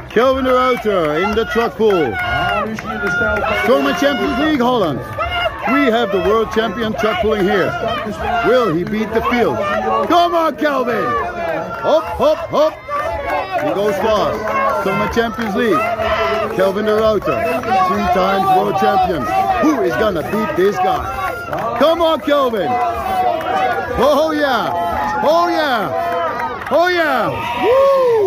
Kelvin the Ruiter in the Truckpull. Tournament Champions League Holland. We have the world champion Truckpulling here. Will he beat the field? Come on, Kelvin! Hop, hop, hop! He goes fast. Tournament Champions League. Kelvin the Ruiter, 3 times world champion. Who is gonna beat this guy? Come on, Kelvin! Oh yeah! Oh yeah! Oh yeah! Woo!